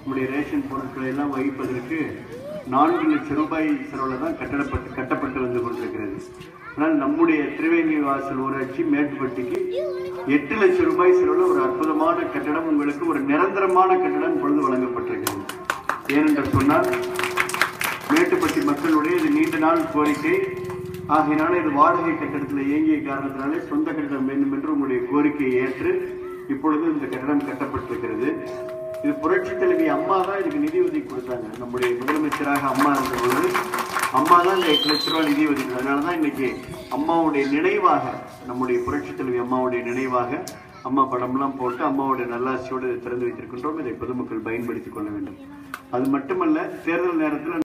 நம்முடைய ரேஷன் பொருட்களை எல்லாம் வகிப்பதற்கு 4 லட்சம் ரூபாய் செலவில் தான் கட்டப்பட்டு வந்து கொண்டிருக்கிறது. ஆனால் நம்முடைய திருவேங்கி வாசல் ஊராட்சி மேட்டுப்பட்டிக்கு 8 லட்சம் ரூபாய் செலவில் ஒரு அற்புதமான கட்டடம், உங்களுக்கு ஒரு நிரந்தரமான கட்டடம் பொழுது வழங்கப்பட்டிருக்கிறது. ஏனென்று சொன்னால் மேட்டுப்பட்டி மக்களுடைய இது நீண்ட நாள் கோரிக்கை. ஆகையினால இது வாடகை கட்டடத்தில் இயங்கிய காரணத்தினாலே சொந்த கட்டடம் வேண்டும் என்று உங்களுடைய கோரிக்கையை ஏற்று இப்பொழுது இந்த கட்டடம் கட்டப்பட்டிருக்கிறது. இது புரட்சி தலைவி அம்மா தான் இதுக்கு நிதி ஒதுக்கி கொடுத்தாங்க. நம்முடைய முதலமைச்சராக அம்மா இருந்தபோது அம்மா தான் இந்த 8 லட்ச ரூபாய் நிதி ஒதுக்கி. அதனாலதான் இன்னைக்கு அம்மாவுடைய நினைவாக, நம்முடைய புரட்சி தலைவி அம்மாவுடைய நினைவாக அம்மா படம்லாம் போட்டு அம்மாவுடைய நல்லாசியோடு திறந்து வைத்திருக்கின்றோம். இதை பொதுமக்கள் பயன்படுத்திக் கொள்ள வேண்டும். அது மட்டுமல்ல, தேர்தல் நேரத்தில்